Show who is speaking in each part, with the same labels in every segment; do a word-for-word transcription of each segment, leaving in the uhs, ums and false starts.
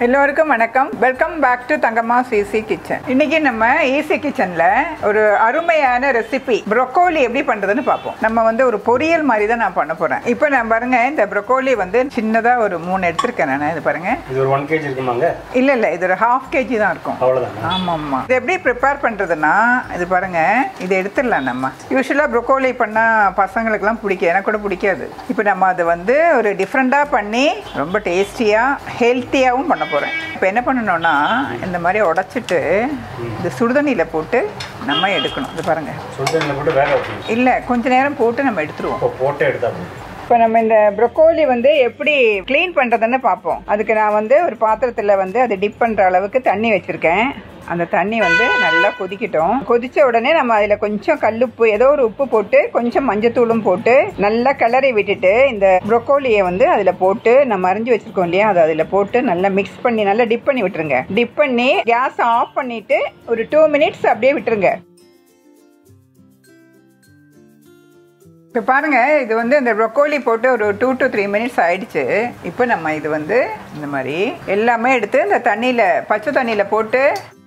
Speaker 1: எல்லோருக்கும் வணக்கம். Welcome back to Thangamma's easy kitchen. இன்னைக்கு நம்ம ஈஸி கிச்சன்ல ஒரு அருமையான ரெசிபி ப்ரோக்கோலி எப்படி பண்றதுன்னு பார்ப்போம். நம்ம வந்து ஒரு பொரியல் மாதிரி தான் நான் பண்ண போறேன். இப்போ நான் பாருங்க, இந்த ப்ரோக்கோலி வந்து சின்னதா ஒரு மூணு எடுத்துருக்கேன் நான். இது பாருங்க,
Speaker 2: இது ஒரு ஒன் கேஜி இருக்குமாங்க?
Speaker 1: இல்ல இல்ல, இது ஒரு ஹாஃப் கேஜி தான் இருக்கும்.
Speaker 2: அவ்வளவுதான்.
Speaker 1: ஆமா ஆமா. இது எப்படி ப்ரிப்பேர் பண்றதுன்னா, இது பாருங்க, இதை எடுத்துடலாம். நம்ம யூஸ்வலா ப்ரோக்கோலி பண்ணா பசங்களுக்குலாம் பிடிக்கும், எனக்கு கூட பிடிக்காது. இப்போ நம்ம அதை வந்து ஒரு டிஃப்ரெண்டா பண்ணி ரொம்ப டேஸ்டியா ஹெல்த்தியாகவும் பண்ண போகிறேன். இப்போ என்ன பண்ணணும்னா, இந்த மாதிரி உடச்சிட்டு இந்த சுடுதண்ணியில் போட்டு நம்ம எடுக்கணும். இது பாருங்கள்,
Speaker 2: சுடுதண்ணியில் போட்டு வேக வைக்கணும்.
Speaker 1: இல்லை, கொஞ்ச நேரம் போட்டு நம்ம எடுத்துருவோம்.
Speaker 2: போட்டு எடுத்தா
Speaker 1: இப்போ நம்ம இந்த ப்ரோக்கோலி வந்து எப்படி க்ளீன் பண்ணுறதுன்னு பார்ப்போம். அதுக்கு நான் வந்து ஒரு பாத்திரத்தில் வந்து அதை டிப் பண்ணுற அளவுக்கு தண்ணி வச்சுருக்கேன். அந்த தண்ணி வந்து நல்லா கொதிக்கட்டும். கொதிச்ச உடனே நம்ம அதில் கொஞ்சம் கல்லுப்பு, ஏதோ ஒரு உப்பு போட்டு கொஞ்சம் மஞ்சத்தூளும் போட்டு நல்லா கிளறி விட்டுட்டு இந்த ப்ரோக்கோலியை வந்து அதில் போட்டு நம்ம அரிஞ்சு வச்சிருக்கோம் இல்லையா, அதை அதில் போட்டு நல்லா மிக்ஸ் பண்ணி நல்லா டிப் பண்ணி விட்டுருங்க. டிப் பண்ணி கேஸ் ஆஃப் பண்ணிட்டு ஒரு டூ மினிட்ஸ் அப்படியே விட்டுருங்க. இப்போ பாருங்க, இது வந்து இந்த ப்ரோக்கோலி போட்டு ஒரு டூ டு த்ரீ மினிட்ஸ் ஆயிடுச்சு. இப்போ நம்ம இது வந்து இந்த மாதிரி எல்லாமே எடுத்து இந்த தண்ணியில், பச்சை தண்ணியில் போட்டு,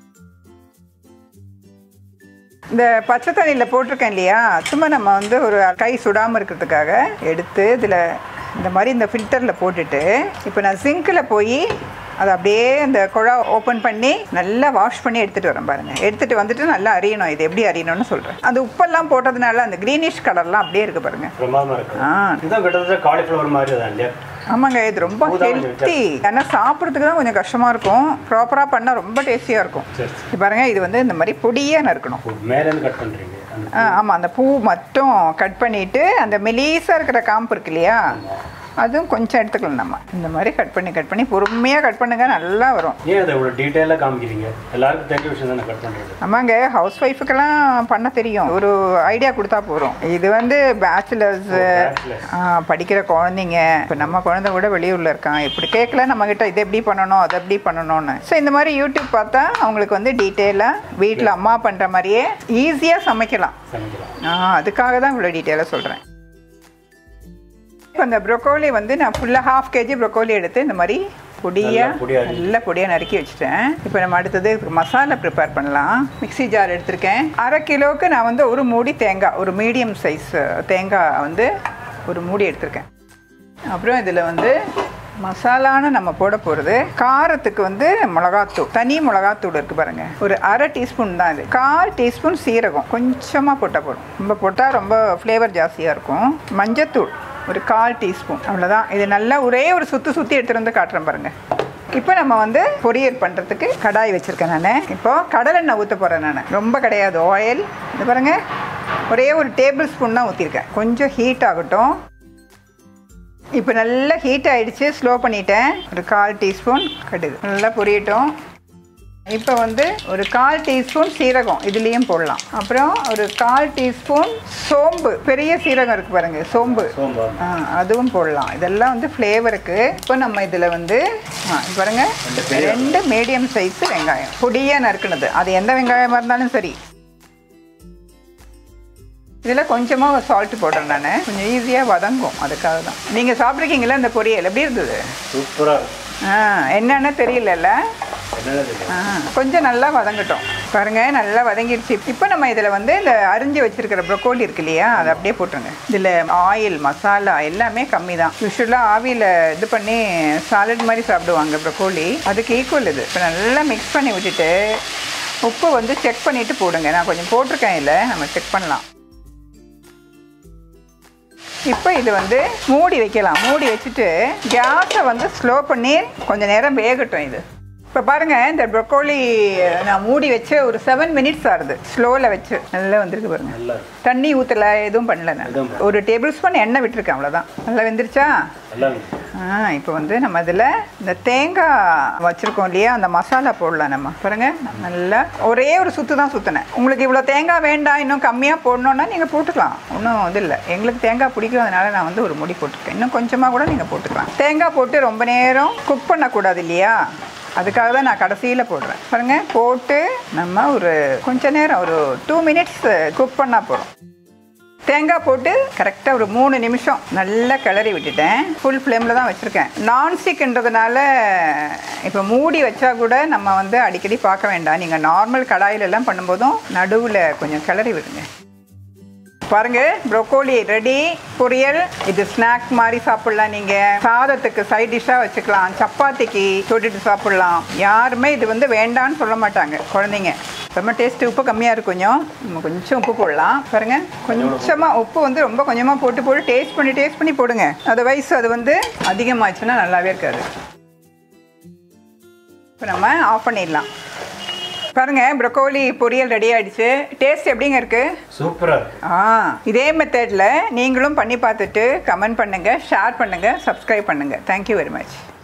Speaker 1: இந்த பச்சை தண்ணியில் போட்டிருக்கேன் இல்லையா, சும்மா நம்ம வந்து ஒரு கை சுடாமல் இருக்கிறதுக்காக எடுத்து இதில் இந்த மாதிரி இந்த ஃபில்டரில் போட்டுட்டு, இப்போ நான் சிங்கில் போய் அதை அப்படியே இந்த குழா ஓப்பன் பண்ணி நல்லா வாஷ் பண்ணி எடுத்துகிட்டு வரேன். பாருங்கள், எடுத்துகிட்டு வந்துட்டு நல்லா அரியணும். இது எப்படி அரியணும்னு சொல்கிறேன். அந்த உப்பெல்லாம் போட்டதுனால அந்த க்ரீனிஷ் கலர்லாம் அப்படியே இருக்குது பாருங்கள்.
Speaker 2: ஆ, இதுதான் கிட்டத்தட்ட காலிஃப்ளவர் மாதிரி தான் இல்லையா?
Speaker 1: ஆமாங்க, இது ரொம்ப ஹெல்த்தி. ஆனால் சாப்பிட்றதுக்கு தான் கொஞ்சம் கஷ்டமாக இருக்கும். ப்ராப்பராக பண்ணால் ரொம்ப டேஸ்டியாக இருக்கும். இது பாருங்கள், இது வந்து இந்த மாதிரி பொடியாக நறுக்கணும்.
Speaker 2: மேலேருந்து கட் பண்ணுறீங்க?
Speaker 1: ஆ ஆமாம், அந்த பூ மட்டும் கட் பண்ணிவிட்டு அந்த மெலீஸாக இருக்கிற காம்பு இருக்கு இல்லையா, அதுவும் கொஞ்சம் எடுத்துக்கலாம். நம்ம இந்த மாதிரி கட் பண்ணி கட் பண்ணி பொறுமையாக கட் பண்ணுங்க, நல்லா வரும்.
Speaker 2: ஏன் அதை இவ்வளோ டீட்டெயிலாக காமிக்கிறீங்க? எல்லாருக்கும் தெரிஞ்ச விஷயம் தானே கட் பண்ணுறது.
Speaker 1: ஆமாங்க, ஹவுஸ் ஒய்ஃபுக்கெல்லாம் பண்ண தெரியும். ஒரு ஐடியா கொடுத்தா போகிறோம். இது வந்து பேச்சுலர்ஸ், படிக்கிற குழந்தைங்க. இப்போ நம்ம குழந்தை கூட வெளியூரில் இருக்கான், இப்படி கேட்கல நம்மக்கிட்ட இது எப்படி பண்ணணும் அதை எப்படி பண்ணணும்னு. ஸோ இந்த மாதிரி யூடியூப் பார்த்தா அவங்களுக்கு வந்து டீட்டெயிலாக வீட்டில் அம்மா பண்ணுற மாதிரியே ஈஸியாக சமைக்கலாம். ஆ, அதுக்காக தான் இவ்வளோ டீட்டெயிலாக சொல்கிறேன். இப்போ இந்த ப்ரோக்கோலி வந்து நான் ஃபுல்லாக ஹாஃப் கேஜி ப்ரோக்கோலி எடுத்து இந்த மாதிரி பொடியாக நல்லா பொடியாக நறுக்கி வச்சுட்டேன். இப்போ நம்ம அடுத்தது மசாலா ப்ரிப்பேர் பண்ணலாம். மிக்சி ஜார் எடுத்திருக்கேன். அரை கிலோவுக்கு நான் வந்து ஒரு மூடி தேங்காய், ஒரு மீடியம் சைஸ் தேங்காய் வந்து ஒரு மூடி எடுத்திருக்கேன். அப்புறம் இதில் வந்து மசாலான்னு நம்ம போட போகிறது, காரத்துக்கு வந்து மிளகாத்தூள், தனி மிளகாத்தூள் இருக்குது பாருங்கள், ஒரு அரை டீஸ்பூன் தான். இது கால் டீஸ்பூன் சீரகம் கொஞ்சமாக போட்டால் போடும், ரொம்ப போட்டால் ரொம்ப ஃப்ளேவர் ஜாஸ்தியாக இருக்கும். மஞ்சத்தூள் ஒரு கால் டீஸ்பூன், அவ்வளோதான். இது நல்லா ஒரே ஒரு சுற்றி சுற்றி எடுத்துகிட்டு வந்து காட்டுறேன் பாருங்கள். இப்போ நம்ம வந்து பொரியல் பண்ணுறதுக்கு கடாய் வச்சுருக்கேன் நான். இப்போது கடலெண்ணெய் ஊற்ற போகிறேன் நான், ரொம்ப கிடையாது, ஆயில். இது பாருங்கள், ஒரே ஒரு டேபிள் ஸ்பூன் தான் ஊற்றிருக்கேன். கொஞ்சம் ஹீட் ஆகட்டும். இப்போ நல்லா ஹீட் ஆகிடுச்சு, ஸ்லோ பண்ணிட்டேன். ஒரு கால் டீஸ்பூன் கடுகு நல்லா பொரியட்டும். இப்போ வந்து ஒரு கால் டீஸ்பூன் சீரகம் இதுலேயும் போடலாம். அப்புறம் ஒரு கால் டீஸ்பூன் சோம்பு, பெரிய சீரகம் இருக்குது பாருங்கள், சோம்பு, அதுவும் போடலாம். இதெல்லாம் வந்து ஃப்ளேவருக்கு. இப்போ நம்ம இதில் வந்து பாருங்கள், ரெண்டு மீடியம் சைஸ் வெங்காயம் பொடியாக நறுக்குனது, அது எந்த வெங்காயமாக இருந்தாலும் சரி. இதில் கொஞ்சமாக சால்ட்டு போடுறேன் நான், கொஞ்சம் ஈஸியாக வதங்கும், அதுக்காக தான். நீங்கள் சாப்பிட்ருக்கீங்களா இந்த பொரியல்? எப்படி இருந்தது?
Speaker 2: சூப்பராக.
Speaker 1: ஆ, என்னென்னு தெரியலல்ல. ஆ, கொஞ்சம் நல்லா வதங்கட்டும். பாருங்கள், நல்லா வதங்கிடுச்சு. இப்போ நம்ம இதில் வந்து இந்த அரிஞ்சு வச்சுருக்கிற ப்ரோக்கோலி இருக்கு இல்லையா, அதை அப்படியே போட்டுருங்க. இதில் ஆயில், மசாலா எல்லாமே கம்மி தான். யூஸ்வலாக ஆவியில் இது பண்ணி சாலட் மாதிரி சாப்பிடுவாங்க ப்ரோக்கோலி, அதுக்கு ஈக்குவல் இது. இப்போ நல்லா மிக்ஸ் பண்ணி விட்டுட்டு உப்பு வந்து செக் பண்ணிவிட்டு போடுங்க. நான் கொஞ்சம் போட்டிருக்கேன், இல்லை நம்ம செக் பண்ணலாம். இப்போ இது வந்து மூடி வைக்கலாம். மூடி வச்சுட்டு கேஸை வந்து ஸ்லோ பண்ணி கொஞ்சம் நேரம் வேகட்டும். இது இப்போ பாருங்கள், இந்த ப்ரோக்கோலி நான் மூடி வச்சு ஒரு செவன் மினிட்ஸ் ஆகுது, ஸ்லோவில் வச்சு. நல்லா வந்துருக்கு பாருங்கள், தண்ணி ஊற்றலை, எதுவும் பண்ணல. நான் ஒரு டேபிள் ஸ்பூன் எண்ணெய் விட்டுருக்கேன், அவ்வளோதான். நல்லா வெந்துருச்சா? ஆ, இப்போ வந்து நம்ம இதில் இந்த தேங்காய் வச்சுருக்கோம் இல்லையா, அந்த மசாலா போடலாம். நம்ம பாருங்கள், நல்லா ஒரே ஒரு சுற்று தான் சுற்றினேன். உங்களுக்கு இவ்வளோ தேங்காய் வேண்டாம், இன்னும் கம்மியாக போடணுன்னா நீங்கள் போட்டுக்கலாம், ஒன்றும் இது இல்லை. எங்களுக்கு தேங்காய் பிடிக்கும், அதனால நான் வந்து ஒரு முடி போட்டிருக்கேன். இன்னும் கொஞ்சமாக கூட நீங்கள் போட்டுக்கலாம். தேங்காய் போட்டு ரொம்ப நேரம் குக் பண்ணக்கூடாது இல்லையா, அதுக்காக தான் நான் கடைசியில் போடுறேன். பாருங்கள், போட்டு நம்ம ஒரு கொஞ்ச நேரம் ஒரு டூ மினிட்ஸ் குக் பண்ணால் போகிறோம். தேங்காய் போட்டு கரெக்டாக ஒரு மூணு நிமிஷம் நல்லா கிளறி விட்டுட்டேன். ஃபுல் ஃப்ளேமில் தான் வச்சுருக்கேன். நான்ஸ்டிக்ன்றதுனால இப்போ மூடி வச்சா கூட நம்ம வந்து அடிக்கடி பார்க்க வேண்டாம். நீங்கள் நார்மல் கடாயிலெல்லாம் பண்ணும்போதும் நடுவில் கொஞ்சம் கிளறி விடுங்க. பாருங்க, ப்ரோக்கோலி ரெடி. பொரியல் இது ஸ்நாக் மாதிரி சாப்பிடலாம். நீங்கள் சாதத்துக்கு சைட் டிஷ்ஷாக வச்சுக்கலாம், சப்பாத்திக்கு தொட்டுட்டு சாப்பிடலாம். யாருமே இது வந்து வேண்டான்னு சொல்ல மாட்டாங்க குழந்தைங்க. ரொம்ப டேஸ்ட்டு. உப்பு கம்மியாக இருக்கும், கொஞ்சம் நம்ம கொஞ்சம் உப்பு போடலாம். பாருங்கள், கொஞ்சமாக உப்பு வந்து ரொம்ப கொஞ்சமாக போட்டு போட்டு டேஸ்ட் பண்ணி டேஸ்ட் பண்ணி போடுங்க. அதர்வைஸ் அது வந்து அதிகமாகிடுச்சுன்னா நல்லாவே இருக்காது. இப்போ நம்ம ஆஃப் பண்ணிடலாம். பாருங்க, ப்ரோக்கோலி பொரியல் ரெடி ஆயிடுச்சு. டேஸ்ட் எப்படிங்க இருக்கு?
Speaker 2: சூப்பரா.
Speaker 1: ஆ இதே மெத்தட்ல நீங்களும் பண்ணி பார்த்துட்டு கமெண்ட் பண்ணுங்க, ஷேர் பண்ணுங்க, சப்ஸ்கிரைப் பண்ணுங்க. Thank you very much.